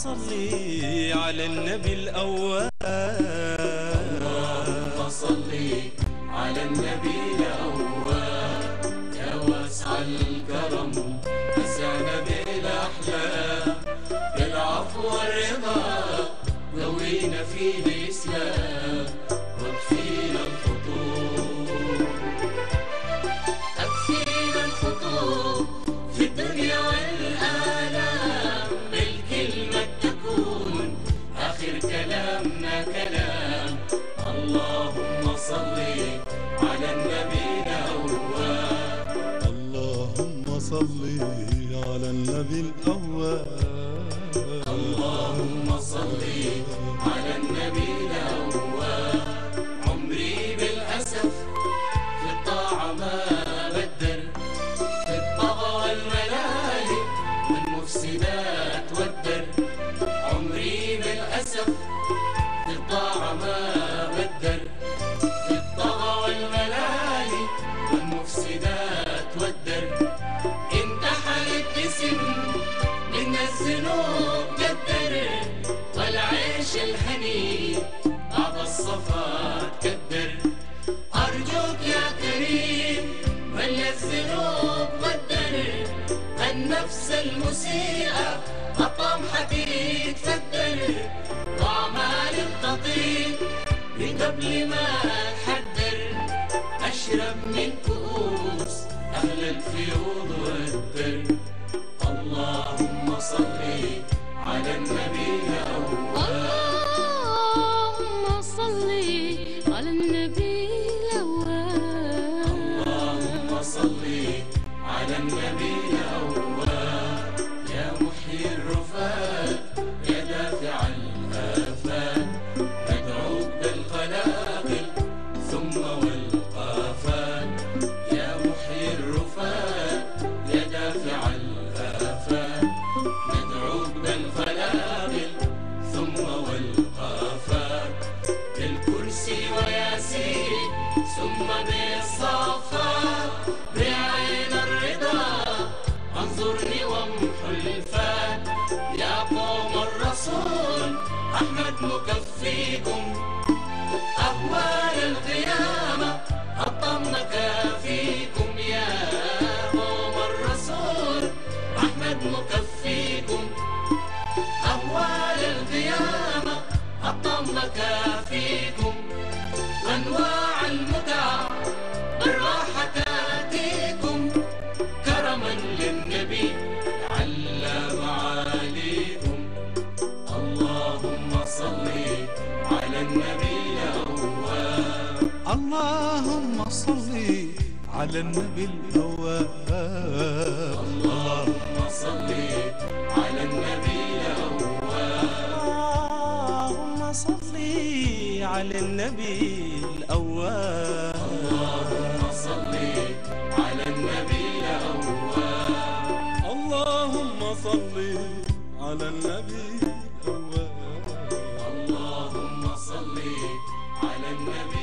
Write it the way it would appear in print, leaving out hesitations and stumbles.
صلي على النبي الأول. اللهم صلي على النبي الأول. يا واسع الكرم أسعنا بالأحلام، بالعفو والرضا قوينا في الإسلام واكفينا الخطوب، أكفينا الخطوب في الدنيا والآلام، بالكلمة تكون آخر كلامنا كلام. اللهم صلي على النبي الأول. اللهم صلي على النبي الأول. اللهم صلي على النبي الأول. عمري بالأسف في الطاعة ما بدل، في الطغى والملالي والمفسدات والدر. عمري بالأسف في الطاعة ما بدل، في الطغى والملالي والمفسدات والدر. انتحلت اسم من الذنوب قدر، والعيش الحنين بعد الصفات كدر. أرجوك يا كريم ملي الذنوب قدر، النفس المسيئة الطمحة تتفدر، وأعمال التطيب من قبل ما أحذر. أشرب من كؤوس أهل الفيوض والدر. اللهم صلي على النبي الأول. اللهم صلي على النبي الأول. اللهم صلي على النبي الأول. يا محيي الرفات يا دافع الآفات، ندعوك بالقلاقل ثم والقافات. يا محيي الرفات يا دافع الآفات، ندعوك بالقلاقل ثم والقافات. بالكرسي وياسين ثم بالصفات، بعين الرضا انظرني وامحو الفات. يا قوم الرسول أحمد مكفيكم، أهوال القيامة حطمنا كافيكم. يا قوم الرسول أحمد مكفيكم، أهوال القيامة حطمنا كافيكم. وأنواع المتع بالراحة تأتيكم، كرما للنبي على معاليكم. اللهم صلي على النبي الأول. اللهم صلي على النبي الأول. اللهم صلي على النبي الأول. اللهم صلي على النبي الأول. اللهم صلي على النبي الأول. اللهم صلي على النبي الأول. اللهم صلي على النبي